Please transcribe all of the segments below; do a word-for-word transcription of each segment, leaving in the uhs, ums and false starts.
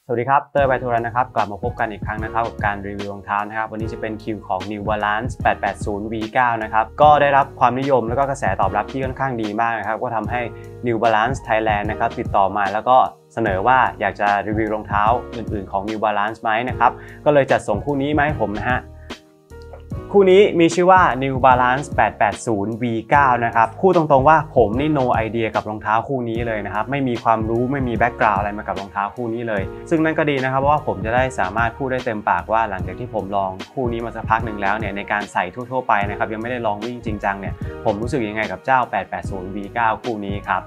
สวัสดีครับเตอร์ไบทูรันนะครับกลับมาพบกันอีกครั้งนะครับกับการรีวิวรองเท้านะครับวันนี้จะเป็นคิวของ New Balance แปดแปดศูนย์ วี เก้า นะครับก็ได้รับความนิยมแล้วก็กระแสตอบรับที่ค่อนข้างดีมากนะครับก็ทำให้ New Balance Thailand นะครับติดต่อมาแล้วก็เสนอว่าอยากจะรีวิวรองเท้าอื่นๆของ New Balance ไหมนะครับก็เลยจัดส่งคู่นี้มาให้ผมนะฮะคู่นี้มีชื่อว่า New Balance แปดแปดศูนย์ วี เก้า นะครับคู่ตรงๆว่าผมนี่ no idea กับรองเท้าคู่นี้เลยนะครับไม่มีความรู้ไม่มีแบ็กกราวด์อะไรมากับรองเท้าคู่นี้เลยซึ่งนั่นก็ดีนะครับเพราะว่าผมจะได้สามารถพูดได้เต็มปากว่าหลังจากที่ผมลองคู่นี้มาสักพักหนึ่งแล้วเนี่ยในการใส่ทั่วๆไปนะครับยังไม่ได้ลองวิ่งจริงจังเนี่ยผมรู้สึกยังไงกับเจ้า แปดแปดศูนย์ วี เก้า คู่นี้ครับ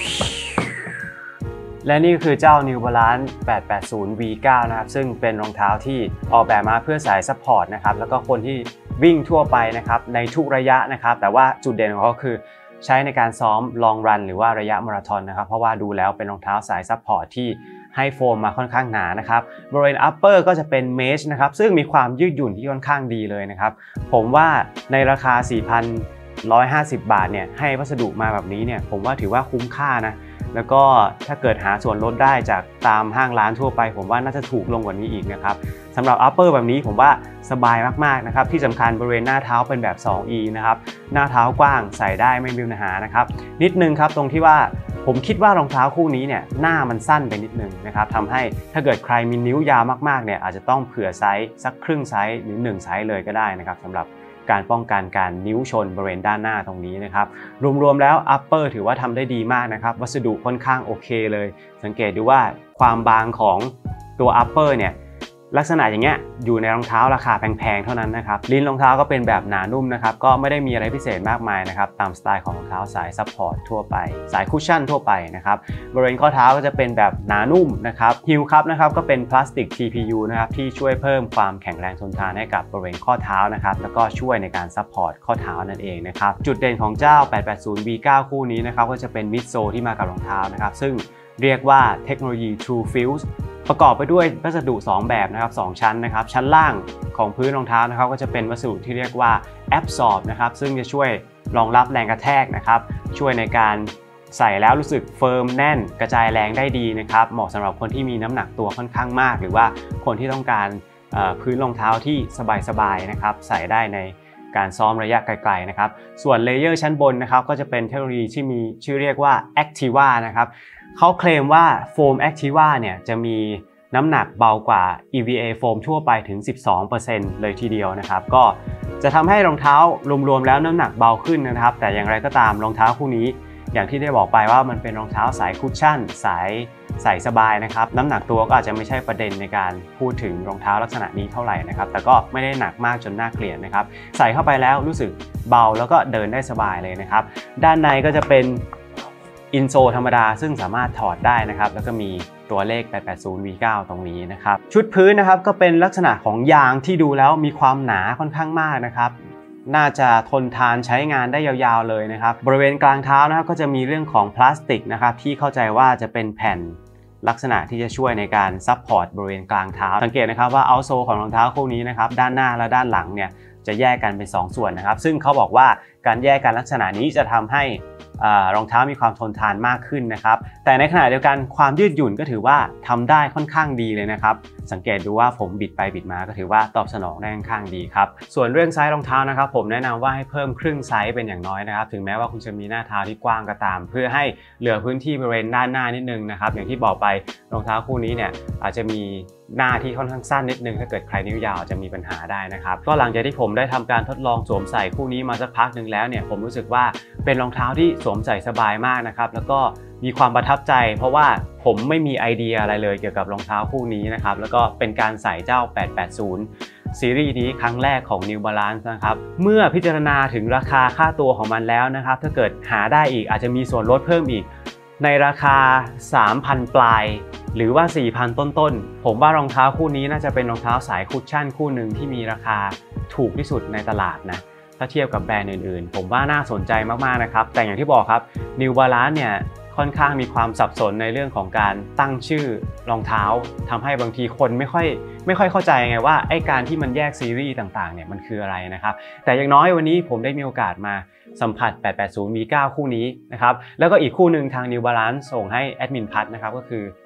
และนี่คือเจ้า New Balance แปดแปดศูนย์ วี เก้า นะครับซึ่งเป็นรองเท้าที่ออกแบบมาเพื่อสายซัพพอร์ตนะครับแล้วก็คนที่วิ่งทั่วไปนะครับในทุกระยะนะครับแต่ว่าจุดเด่นของเขาคือใช้ในการซ้อมลองรันหรือว่าระยะมาราธอนนะครับเพราะว่าดูแล้วเป็นรองเท้าสายซัพพอร์ตที่ให้โฟมมาค่อนข้างหนานะครับบริเวณ upper ก็จะเป็นเมชนะครับซึ่งมีความยืดหยุ่นที่ค่อนข้างดีเลยนะครับผมว่าในราคา สี่พันหนึ่งร้อยห้าสิบ บาทเนี่ยให้วัสดุมาแบบนี้เนี่ยผมว่าถือว่าคุ้มค่านะแล้วก็ถ้าเกิดหาส่วนลดได้จากตามห้างร้านทั่วไปผมว่าน่าจะถูกลงกว่านี้อีกนะครับสำหรับ upper แบบนี้ผมว่าสบายมากๆนะครับที่สำคัญบริเวณหน้าเท้าเป็นแบบ สอง อี นะครับหน้าเท้ากว้างใส่ได้ไม่มีปัญหานะครับนิดนึงครับตรงที่ว่าผมคิดว่ารองเท้าคู่นี้เนี่ยหน้ามันสั้นไปนิดนึงนะครับทำให้ถ้าเกิดใครมีนิ้วยาวมากๆเนี่ยอาจจะต้องเผื่อไซส์สักครึ่งไซส์หรือหนึ่งไซส์เลยก็ได้นะครับสำหรับการป้องกันการนิ้วชนบริเวณด้านหน้าตรงนี้นะครับรวมๆแล้ว upper ถือว่าทำได้ดีมากนะครับวัสดุค่อนข้างโอเคเลยสังเกตดูว่าความบางของตัว upper เนี่ยลักษณะอย่างเงี้ยอยู่ในรองเท้าราคาแพงๆเท่านั้นนะครับลิ้นรองเท้าก็เป็นแบบหนานุ่มนะครับก็ไม่ได้มีอะไรพิเศษมากมายนะครับตามสไตล์ของรองเท้าสายซัพพอร์ตทั่วไปสายคุชชั่นทั่วไปนะครับบริเวณข้อเท้าก็จะเป็นแบบหนานุ่มนะครับฮิลครับนะครับก็เป็นพลาสติก ที พี ยู นะครับที่ช่วยเพิ่มความแข็งแรงทนทานให้กับบริเวณข้อเท้านะครับแล้วก็ช่วยในการซัพพอร์ตข้อเท้านั่นเองนะครับจุดเด่นของเจ้า แปดแปดศูนย์ วี เก้า คู่นี้นะครับก็จะเป็นมิดโซลที่มากับรองเท้านะครับซึ่งเรียกว่าเทคโนโลยี True Fuseประกอบไปด้วยวัสดุสองแบบนะครับสองชั้นนะครับชั้นล่างของพื้นรองเท้านะครับก็จะเป็นวัสดุที่เรียกว่า Absorb นะครับซึ่งจะช่วยรองรับแรงกระแทกนะครับช่วยในการใส่แล้วรู้สึกเฟิร์มแน่นกระจายแรงได้ดีนะครับเหมาะสำหรับคนที่มีน้ำหนักตัวค่อนข้างมากหรือว่าคนที่ต้องการพื้นรองเท้าที่สบายๆนะครับใส่ได้ในการซ้อมระยะไกลๆนะครับส่วนเลเยอร์ชั้นบนนะครับก็จะเป็นเทคโนโลยีที่มีชื่อเรียกว่า Activa นะครับเขาเคลมว่าโฟม Activa เนี่ยจะมีน้ำหนักเบากว่า อี วี เอ โฟมทั่วไปถึง สิบสองเปอร์เซ็นต์ เลยทีเดียวนะครับก็จะทำให้รองเท้ารวมๆแล้วน้ำหนักเบาขึ้นนะครับแต่อย่างไรก็ตามรองเท้าคู่นี้อย่างที่ได้บอกไปว่ามันเป็นรองเท้าสายคุชชั่นสายใส่สบายนะครับน้ำหนักตัวก็อาจจะไม่ใช่ประเด็นในการพูดถึงรองเท้าลักษณะนี้เท่าไหร่นะครับแต่ก็ไม่ได้หนักมากจนน่าเกลียดนะครับใส่เข้าไปแล้วรู้สึกเบาแล้วก็เดินได้สบายเลยนะครับด้านในก็จะเป็นอินโซธรรมดาซึ่งสามารถถอดได้นะครับแล้วก็มีตัวเลข แปดแปดศูนย์ วี เก้า ตรงนี้นะครับชุดพื้นนะครับก็เป็นลักษณะของยางที่ดูแล้วมีความหนาค่อนข้างมากนะครับน่าจะทนทานใช้งานได้ยาวๆเลยนะครับบริเวณกลางเท้านะครับก็จะมีเรื่องของพลาสติกนะครับที่เข้าใจว่าจะเป็นแผ่นลักษณะที่จะช่วยในการซัพพอร์ตบริเวณกลางเท้าสังเกตนะครับว่าเอาท์โซลของรองเท้าคู่นี้นะครับด้านหน้าและด้านหลังเนี่ยจะแยกกันเป็นสองส่วนนะครับซึ่งเขาบอกว่าการแยกกันลักษณะนี้จะทำให้รองเท้ามีความทนทานมากขึ้นนะครับแต่ในขณะเดียวกันความยืดหยุ่นก็ถือว่าทำได้ค่อนข้างดีเลยนะครับสังเกตดูว่าผมบิดไปบิดมาก็ถือว่าตอบสนองได้ค่อนข้างดีครับส่วนเรื่องไซส์รองเท้านะครับผมแนะนำว่าให้เพิ่มครึ่งไซส์เป็นอย่างน้อยนะครับถึงแม้ว่าคุณจะมีหน้าเท้าที่กว้างก็ตามเพื่อให้เหลือพื้นที่บริเวณด้านหน้านิดนึงนะครับอย่างที่บอกไปรองเท้าคู่นี้เนี่ยอาจจะมีหน้าที่ค่อนข้างสั้นนิดนึงถ้าเกิดใครนิ้วยาวจะมีปัญหาได้นะครับก็หลังจากที่ผมได้ทำการทดลองสวมใส่คู่นี้มาสักพักหนึ่งแล้วเนี่ยผมรู้สึกว่าเป็นรองเท้าที่สวมใส่สบายมากนะครับแล้วก็มีความประทับใจเพราะว่าผมไม่มีไอเดียอะไรเลยเกี่ยวกับรองเท้าคู่นี้นะครับแล้วก็เป็นการใส่เจ้า แปดแปดศูนย์ ซีรีส์นี้ครั้งแรกของ New Balance นะครับเมื่อพิจารณาถึงราคาค่าตัวของมันแล้วนะครับถ้าเกิดหาได้อีกอาจจะมีส่วนลดเพิ่มอีกในราคา สามพัน ปลายหรือว่า สี่พัน ต้นๆผมว่ารองเท้าคู่นี้น่าจะเป็นรองเท้าสายคุชชั่นคู่หนึ่งที่มีราคาถูกที่สุดในตลาดนะถ้าเทียบกับแบรนด์อื่นๆผมว่าน่าสนใจมากๆนะครับแต่อย่างที่บอกครับ New Balance เนี่ยค่อนข้างมีความสับสนในเรื่องของการตั้งชื่อรองเท้าทำให้บางทีคนไม่ค่อยไม่ค่อยเข้าใจไงว่าไอ้การที่มันแยกซีรีส์ต่างๆเนี่ยมันคืออะไรนะครับแต่อย่างน้อยวันนี้ผมได้มีโอกาสมาสัมผัส แปดแปดศูนย์ วี เก้า คู่นี้นะครับแล้วก็อีกคู่หนึ่งทาง New Balance ส่งให้แอดมินพัทนะครับก็คือ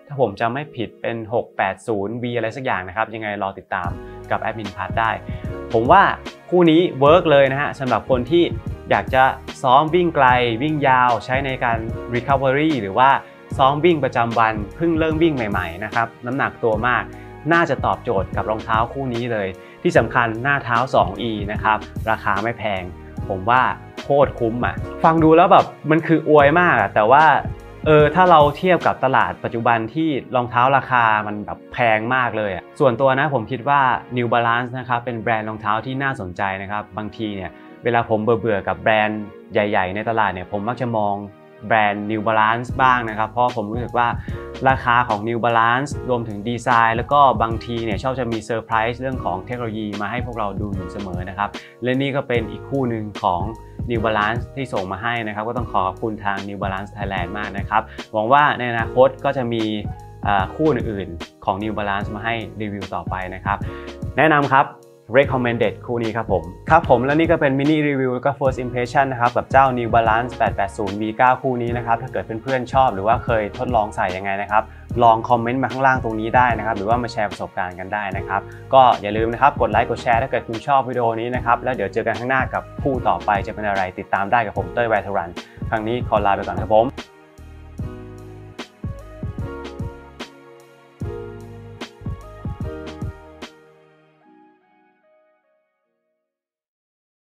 ถ้าผมจำไม่ผิดเป็น หกแปดศูนย์ วี อะไรสักอย่างนะครับยังไงรอติดตามกับแอดมินพัทได้ผมว่าคู่นี้เวิร์กเลยนะฮะสำหรับคนที่อยากจะซ้อมวิ่งไกลวิ่งยาวใช้ในการ recovery หรือว่าซ้อมวิ่งประจำวันเพิ่งเริ่มวิ่งใหม่ๆนะครับน้ำหนักตัวมากน่าจะตอบโจทย์กับรองเท้าคู่นี้เลยที่สำคัญหน้าเท้า สอง อี นะครับราคาไม่แพงผมว่าโคตรคุ้มอ่ะฟังดูแล้วแบบมันคืออวยมากอะแต่ว่าเออถ้าเราเทียบกับตลาดปัจจุบันที่รองเท้าราคามันแบบแพงมากเลยอ่ะส่วนตัวนะผมคิดว่า New Balance นะครับเป็นแบรนด์รองเท้าที่น่าสนใจนะครับบางทีเนี่ยเวลาผมเบื่อๆกับแบรนด์ใหญ่ๆในตลาดเนี่ยผมมักจะมองแบรนด์ New Balance บ้างนะครับเพราะผมรู้สึกว่าราคาของ New Balance รวมถึงดีไซน์แล้วก็บางทีเนี่ยชอบจะมีเซอร์ไพรส์เรื่องของเทคโนโลยีมาให้พวกเราดูอยู่เสมอนะครับและนี่ก็เป็นอีกคู่หนึ่งของ New Balance ที่ส่งมาให้นะครับก็ต้องขอขอบคุณทาง New Balance Thailand มากนะครับหวังว่าในอนาคตก็จะมีคู่อื่นๆของ New Balance มาให้รีวิวต่อไปนะครับแนะนำครับ recommended คู่นี้ครับผมครับผมและนี่ก็เป็นมินิรีวิวแล้วก็ first impression นะครับกับเจ้า New Balance แปดแปดศูนย์ วี ไนน์ คู่นี้นะครับถ้าเกิดเพื่อนๆชอบหรือว่าเคยทดลองใส่ยังไงนะครับลองคอมเมนต์มาข้างล่างตรงนี้ได้นะครับหรือว่ามาแชร์ประสบการณ์กันได้นะครับก็อย่าลืมนะครับกดไลค์กดแชร์ถ้าเกิดคุณชอบวิดีโอนี้นะครับแล้วเดี๋ยวเจอกันข้างหน้ากับคู่ต่อไปจะเป็นอะไรติดตามได้กับผมเต้ย ไวท์ รันครั้งนี้ขอลาไปก่อนครับผม